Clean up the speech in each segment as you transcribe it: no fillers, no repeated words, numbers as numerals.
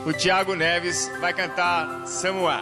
o Thiago Neves vai cantar Samoa.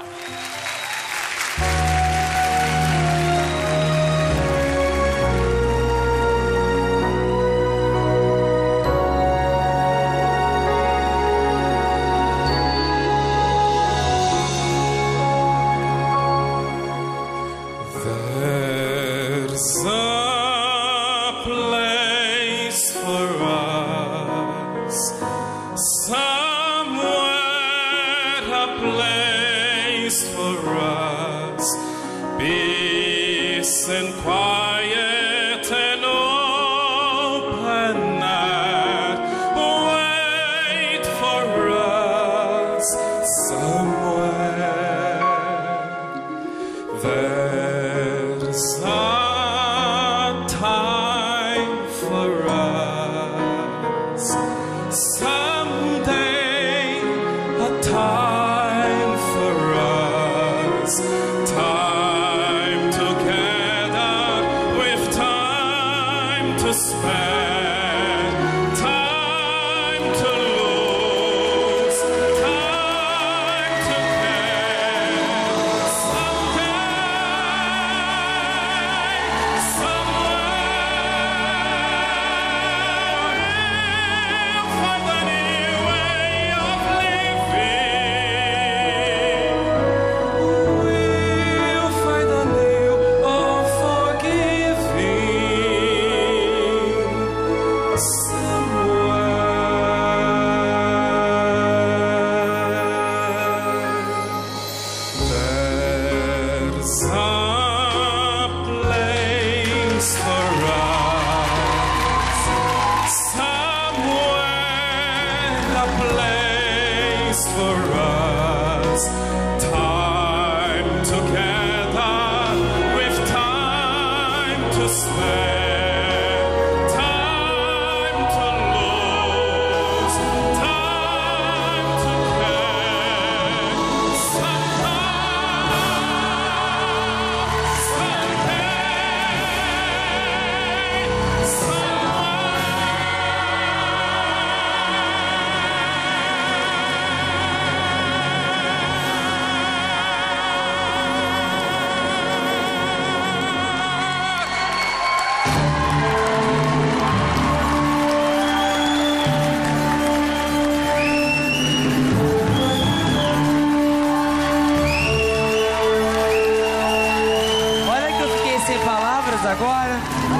Agora,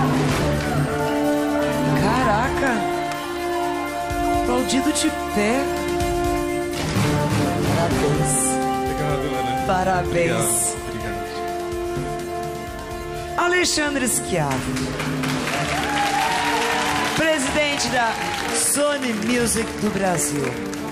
caraca, aplaudido de pé. Parabéns. Obrigado, Lana. Parabéns. Obrigado. Alexandre Schiavo, presidente da Sony Music do Brasil.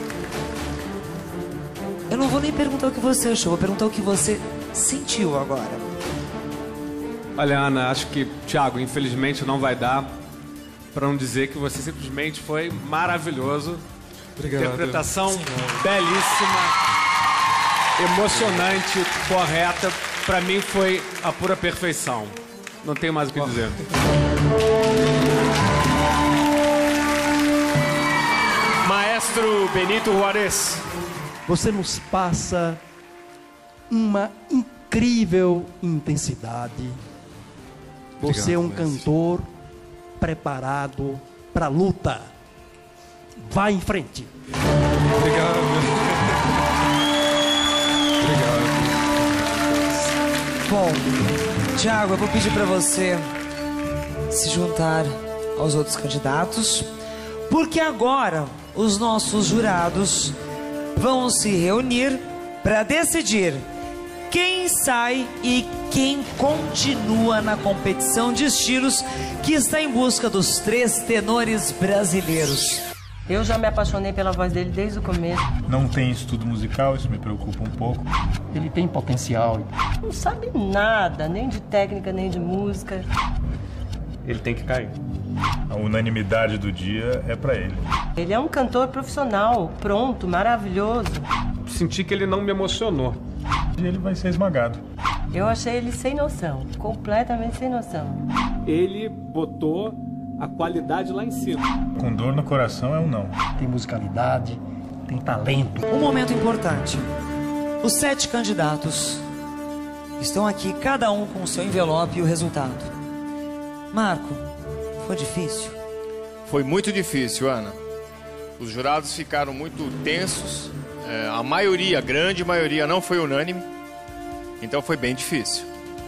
Eu não vou nem perguntar o que você achou, vou perguntar o que você sentiu agora. Olha, Ana, acho que, Thiago, infelizmente não vai dar para não dizer que você simplesmente foi maravilhoso. Obrigado. Interpretação belíssima, emocionante, correta. Para mim foi a pura perfeição. Não tenho mais o que dizer. Maestro Benito Juarez. Você nos passa uma incrível intensidade. Você é um cantor preparado para a luta. Vá em frente. Obrigado. Obrigado. Bom, Thiago, eu vou pedir para você se juntar aos outros candidatos, porque agora os nossos jurados vão se reunir para decidir quem sai e quem continua na competição de estilos que está em busca dos 3 tenores brasileiros. Eu já me apaixonei pela voz dele desde o começo. Não tem estudo musical, isso me preocupa um pouco. Ele tem potencial. Não sabe nada, nem de técnica, nem de música. Ele tem que cair. A unanimidade do dia é pra ele. Ele é um cantor profissional, pronto, maravilhoso. Senti que ele não me emocionou. E ele vai ser esmagado. Eu achei ele sem noção, completamente sem noção. Ele botou a qualidade lá em cima. Com dor no coração é um não. Tem musicalidade, tem talento. Um momento importante. Os 7 candidatos estão aqui, cada um com o seu envelope e o resultado. Marco, foi difícil? Foi muito difícil, Ana. Os jurados ficaram muito tensos. A maioria, a grande maioria, não foi unânime. Então foi bem difícil.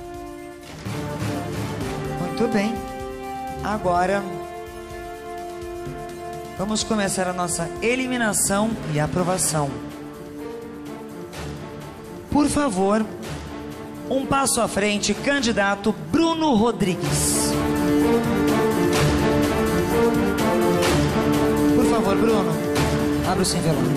Muito bem. Agora, vamos começar a nossa eliminação e aprovação. Por favor, um passo à frente, candidato Bruno Rodrigues. Por favor, Bruno, abra o seu envelope.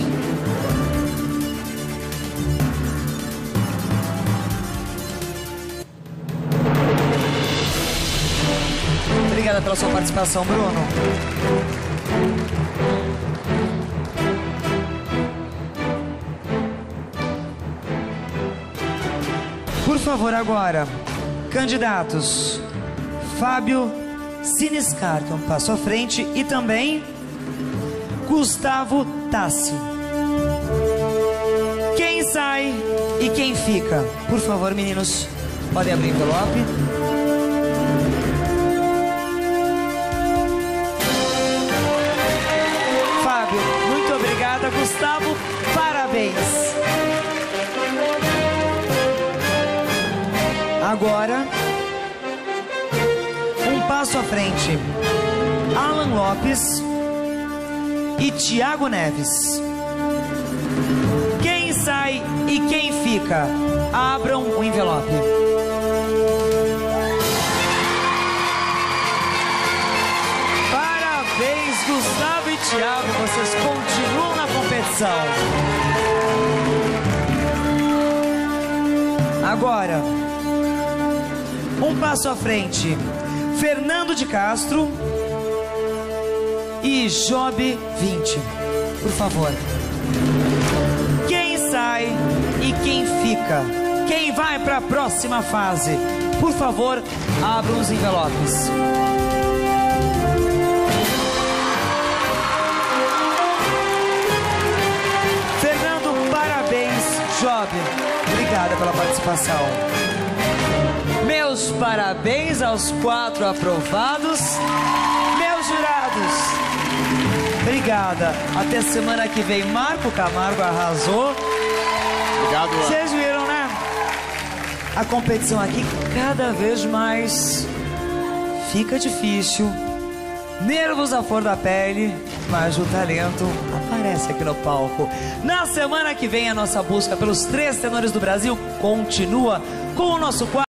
Obrigada pela sua participação, Bruno. Por favor, agora, candidatos Fábio Siniscar, que é um passo à frente, e também Gustavo Tassi. Quem sai e quem fica? Por favor, meninos, podem abrir o envelope. Fábio, muito obrigada. Gustavo, parabéns. Agora, um passo à frente, Alan Lopes e Thiago Neves. Quem sai e quem fica? Abram o envelope. Parabéns, Gustavo e Thiago, vocês continuam na competição. Agora, um passo à frente, Fernando de Castro e Job 20. Por favor. Quem sai e quem fica? Quem vai para a próxima fase? Por favor, abram os envelopes. Fernando, parabéns. Job, obrigada pela participação. Meus parabéns aos 4 aprovados. Meus jurados, obrigada. Até semana que vem. Marco Camargo arrasou. Obrigado, Ana. Vocês viram, né? A competição aqui cada vez mais fica difícil. Nervos à flor da pele, mas o talento aparece aqui no palco. Na semana que vem, a nossa busca pelos 3 tenores do Brasil continua com o nosso quadro